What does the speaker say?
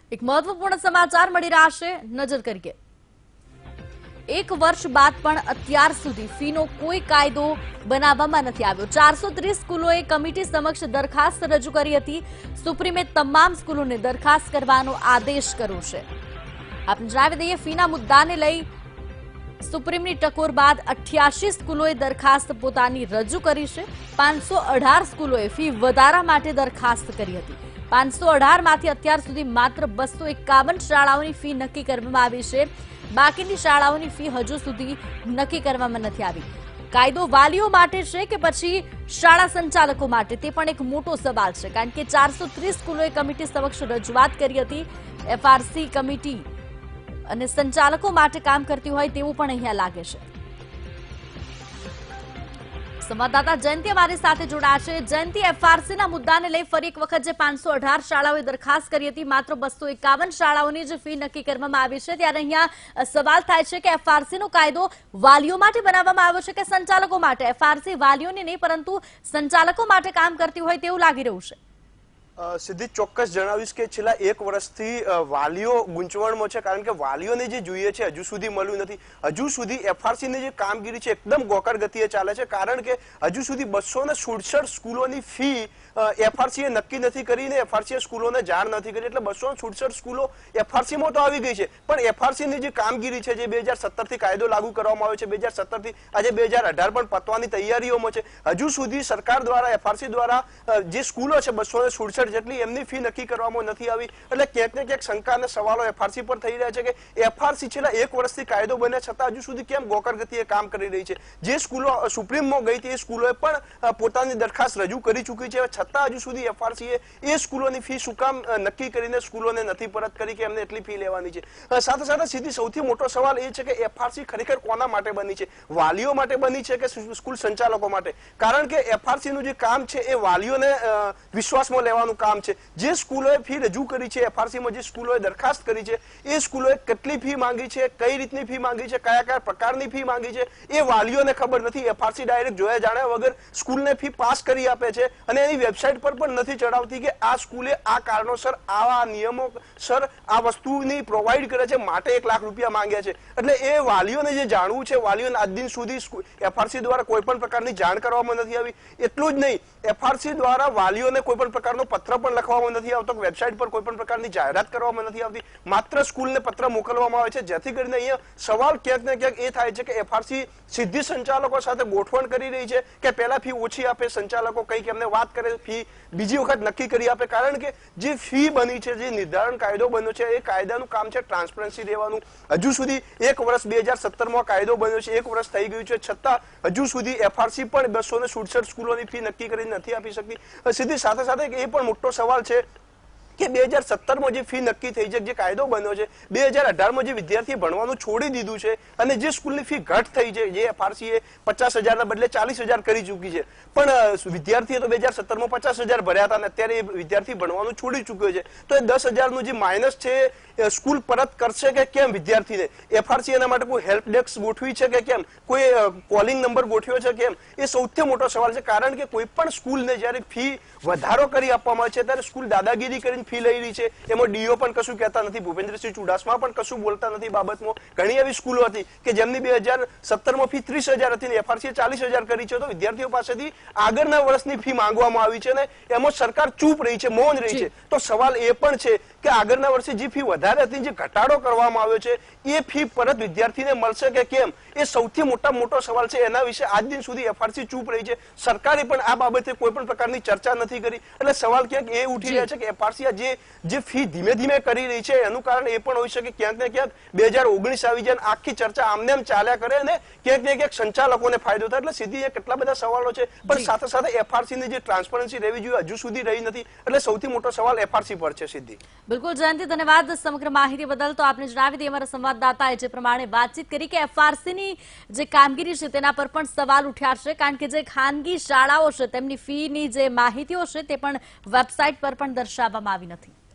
એક મહત્વપૂર્ણ સમાચાર મળી રહ્યા છે, નજર કરીએ। એક વર્ષ બાદ પણ અત્યાર સુધી ફીનો કોઈ કાયદો બનાવવામાં નથી આવ્યો। 430 સ્કૂલોએ કમિટી સમક્ષ દરખાસ્ત રજૂ કરી હતી। સુપ્રીમે તમામ સ્કૂલોને દરખાસ્ત કરવાનો આદેશ કર્યો છે। આપણે જણાવી દઈએ, ફીના મુદ્દાને લઈ સુપ્રીમની ટકોર બાદ 88 સ્કૂલોએ દરખાસ્ત પોતાની રજૂ કરી છે। 518 સ્કૂલોએ ફી વધારા માટે દરખાસ્ત કરી હતી। 518 માંથી અત્યાર સુધી માત્ર 251 શાળાઓની ફી નક્કી કરવામાં આવી છે। બાકીની શાળાઓની ફી હજુ સુધી નક્કી કરવામાં નથી આવી। કાયદો વાલીઓ માટે છે કે પછી શાળા સંચાલકો માટે, તે પણ એક મોટો સવાલ છે, કારણ કે 430 સ્કૂલોએ કમિટી સમક્ષ રજૂઆત કરી હતી। FRC કમિટી અને સંચાલકો માટે કામ કરતી હોય તેવું પણ અહીંયા લાગે છે। સંવાદદાતા જયંતિ અમારી સાથે જોડાયા છે। જયંતિ, FRCના મુદ્દાને લઈ ફરી એક વખત જે 518 શાળાઓએ દરખાસ્ત કરી હતી, માત્ર 251 શાળાઓની જે ફી નક્કી કરવામાં આવી છે, ત્યારે અહીંયા સવાલ થાય છે કે FRCનો કાયદો વાલીઓ માટે બનાવવામાં આવ્યો છે કે સંચાલકો માટે? FRC વાલીઓને નહીં પરંતુ સંચાલકો માટે કામ કરતી હોય તેવું લાગી રહ્યું છે। સિદ્ધિ, ચોક્કસ જણાવીશ કે છેલ્લા એક વર્ષથી વાલીઓ ગૂંચવણમાં છે, કારણ કે વાલીઓને જે જોઈએ છે હજુ સુધી મળ્યું નથી। હજુ સુધી FRCની જે કામગીરી છે એકદમ ગોકળ ગતિએ ચાલે છે, કારણ કે હજુ સુધી 267 સ્કૂલોની ફી FRCએ નક્કી નથી કરીને FRCએ સ્કૂલોને જાણ નથી કરી, એટલે 267 સ્કૂલો FRCમાં તો આવી ગઈ છે, પણ FRCની જે કામગીરી છે, જે 2017થી કાયદો લાગુ કરવામાં આવ્યો છે, 2017થી આજે 2018 પણ પતવાની તૈયારીઓમાં છે, હજુ સુધી સરકાર દ્વારા FRC દ્વારા જે સ્કૂલો છે 267 જેટલી, એમની ફી નક્કી કરવામાં નથી આવી। એટલે ક્યાંક ને ક્યાંક શંકા અને સવાલો FRC પર થઈ રહ્યા છે કે FRC છેલ્લા એક વર્ષથી કાયદો બન્યા છતાં હજુ સુધી કેમ ગોકળ ગતિએ કામ કરી રહી છે। જે સ્કૂલો સુપ્રીમમાં ગઈ હતી એ સ્કૂલોએ પણ પોતાની દરખાસ્ત રજૂ કરી ચૂકી છે, છતાં હજુ સુધી FRCએ એ સ્કૂલોની ફી શું કામ નક્કી કરીને સ્કૂલોને નથી પરત કરી કે એમને એટલી ફી લેવાની છે। સાથે સાથે સીધી સૌથી મોટો સવાલ એ છે કે FRC ખરેખર કોના માટે બની છે? વાલીઓ માટે બની છે કે સ્કૂલ સંચાલકો માટે? કારણ કે FRCનું જે કામ છે એ વાલીઓને વિશ્વાસમાં લેવાનું કામ છે। જે સ્કૂલોએ ફી રજૂ કરી છે, FRCમાં જે સ્કૂલોએ દરખાસ્ત કરી છે, એ સ્કૂલોએ કેટલી ફી માંગી છે, કઈ રીતની ફી માંગી છે, કયા કયા પ્રકારની ફી માંગી છે, એ વાલીઓને ખબર નથી। FRC ડાયરેક્ટ જોયા જાણ્યા વગર સ્કૂલને ફી પાસ કરી આપે છે અને એની વેબસાઇટ પર પણ નથી ચડાવતી કે આ સ્કૂલે આ કારણોસર આવા નિયમોસર આ વસ્તુની પ્રોવાઈડ કરે છે, માટે 1 લાખ રૂપિયા માંગ્યા છે। એટલે એ વાલીઓને જે જાણવું છે, વાલીઓને આજ દિન સુધી FRC દ્વારા કોઈ પણ પ્રકારની જાણ કરવામાં નથી આવી। એટલું જ નહીં, FRC દ્વારા વાલીઓને કોઈ પણ પ્રકારનો પત્ર પણ લખવામાં નથી આવતો, વેબસાઇટ પર કોઈ પણ પ્રકારની જાહેરાત કરવામાં નથી આવતી, માત્ર સ્કૂલને પત્ર મોકલવામાં આવે છે, જેથી કરીને અહીંયા સવાલ ક્યાંક ને ક્યાંક એ થાય છે કે FRC સીધી સંચાલકો સાથે ગોઠવણ કરી રહી છે કે પહેલા ફી ઓછી આપે, સંચાલકો કંઈક એમને વાત કરે, ફી બીજી વખત નક્કી કરી આપે। કારણ કે જે ફી બની છે, જે નિર્ધારણ કાયદો બન્યો છે, એ કાયદાનું કામ છે ટ્રાન્સપરન્સી દેવાનું। હજુ સુધી એક વર્ષ 2017માં કાયદો બન્યો છે, એક વર્ષ થઈ ગયું છે, છતાં હજુ સુધી FRC પણ 267 સ્કૂલોની ફી નક્કી કરીને નથી આપી શકતી। સીધી સાથે સાથે એ પણ મોટો સવાલ છે કે 2017માં જે ફી નક્કી થઈ છે, જે કાયદો બન્યો છે, 2018માં જે વિદ્યાર્થીએ ભણવાનું છોડી દીધું છે અને જે સ્કૂલની ફી ઘટ થઈ છે, જે FRCએ 50,000ના બદલે 40,000 કરી ચૂકી છે, પણ વિદ્યાર્થીએ તો 2017માં 50,000 ભર્યા હતા અને અત્યારે એ વિદ્યાર્થી ભણવાનું છોડી ચૂક્યો છે, તો એ 10,000નું જે માઇનસ છે સ્કૂલ પરત કરશે કે કેમ વિદ્યાર્થીને? FRC એના માટે કોઈ હેલ્પ ડેસ્ક ગોઠવી છે કે કેમ? કોઈ કોલિંગ નંબર ગોઠવ્યો છે કેમ? એ સૌથી મોટો સવાલ છે, કારણ કે કોઈ પણ સ્કૂલને જ્યારે ફી વધારો કરી આપવામાં આવે છે ત્યારે સ્કૂલ દાદાગીરી કરીને ફી લઈ રહી છે। એમાં ડીઓ પણ કશું કહેતા નથી, ભૂપેન્દ્રસિંહ ચુડાસમા પણ કશું બોલતા નથી બાબતમાં। ઘણી એવી સ્કૂલો હતી કે જેમની 2017માં ફી 30,000 હતી ને FRCએ 40,000 કરી છે, તો વિદ્યાર્થીઓ પાસેથી આગળના વર્ષની ફી માંગવામાં આવી છે ને એમાં સરકાર ચૂપ રહી છે, મૌન રહી છે। તો સવાલ એ પણ છે કે આગળના વર્ષે જે ફી વધારે હતી, જે ઘટાડો કરવામાં આવ્યો છે, એ ફી પરત વિદ્યાર્થીને મળશે કે કેમ? એ સૌથી મોટો સવાલ છે। એના વિશે આજ દિન સુધી FRC ચૂપ રહી છે, સરકારે પણ આ બાબતે કોઈ પણ પ્રકારની ચર્ચા નથી કરી। એટલે સવાલ ક્યાંક એ ઉઠી રહ્યા છે કે FRC જે ફી ધીમે ધીમે કરી રહી છે એનું કારણ એ પણ હોઈ શકે ક્યાંક ને ક્યાંક 2019 આવી જાય, આખી ચર્ચા આમને આમ ચાલ્યા કરે અને ક્યાંક ને ક્યાંક સંચાલકોને ફાયદો થાય। એટલે સીધી કેટલા બધા સવાલો છે, પણ સાથે સાથે FRCની જે ટ્રાન્સપરન્સી રહેવી જોઈએ હજુ સુધી રહી નથી, એટલે સૌથી મોટો સવાલ FRC પર છે। સીધી બિલકુલ જયંતિ, ધન્યવાદ સમગ્ર માહિતી બદલ। તો આપને જણાવી દઈએ, અમારા સંવાદદાતાએ જે પ્રમાણે વાતચીત કરી કે FRCની જે કામગીરી છે તેના પર પણ સવાલ ઉઠ્યા છે, કારણ કે જે ખાનગી શાળાઓ છે તેમની ફીની જે માહિતીઓ છે તે પણ વેબસાઇટ પર પણ દર્શાવવામાં આવી નથી।